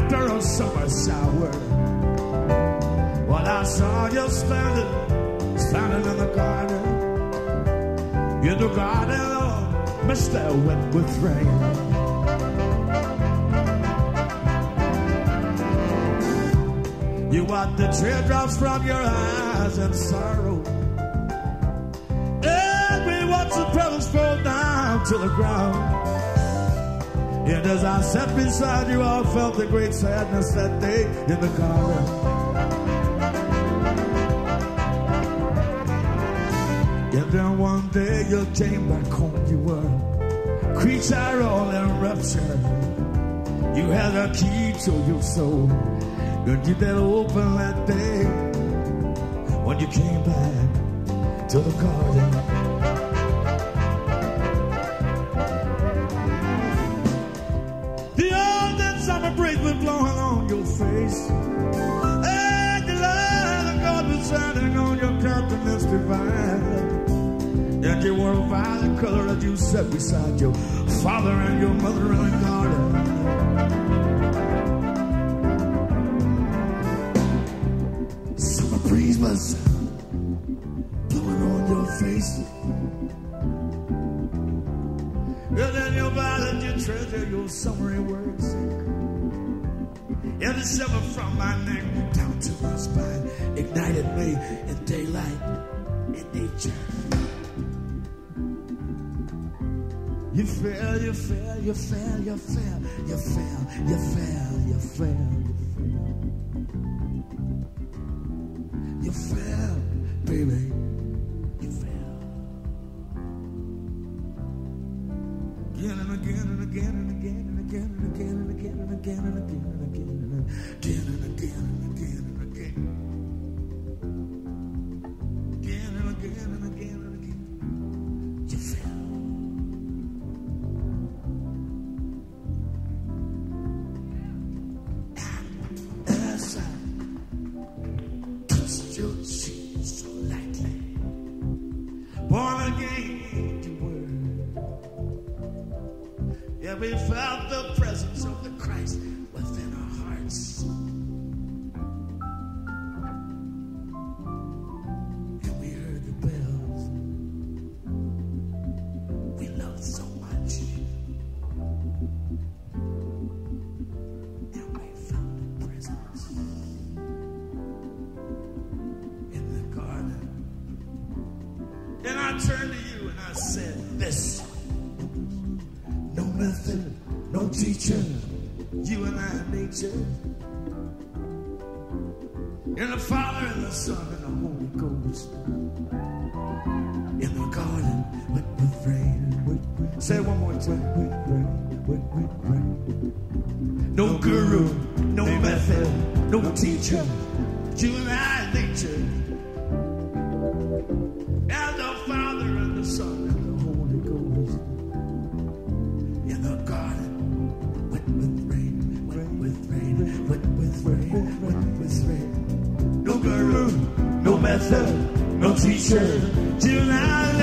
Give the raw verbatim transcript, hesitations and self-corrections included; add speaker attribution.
Speaker 1: after a summer shower. Well, I saw you standing, standing in the garden, in the garden, oh, Mister Wet with Rain. You wipe the teardrops from your eyes in sorrow, and we watch the petals fall down to the ground. And as I sat beside you, I felt the great sadness that day in the garden. And then one day you came back home, you were a creature all in rapture. You had a key to your soul, and you did open that day when you came back to the garden. The old summer breeze was blowing on your face, and the light of God was shining on your countenance divine. And you were a violet color as you sat beside your father and your mother in the garden. Summer breeze was blowing on your face, and then your violet, you treasure your summery words. And the silver from my neck down to my spine ignited me in daylight, in nature. You fell, you fell, you fell, you fell, you fell, you fell, you fell, you fell, you fell, baby, you fell. Again and again and again and again and again and again and again and again and again and again and again and again and again and again and again. Again and again and again and again. You fell. Born again you were. Yeah, we felt the presence of the Christ within our hearts. And we heard the bells. We loved so much. And we found the presence in the garden. And I turned to you and I said this: no method, no teacher, you and I nature. And the Father and the Son and the Holy Ghost in the garden with, with rain. With, with, say it one more time. With, with rain, with, with rain. No guru, no method, no teacher, you and I nature. And the Father and the Son and the Holy Ghost in the garden with, with rain, with, with rain, with, with rain, with, with rain. No guru, no method, no teacher, you and I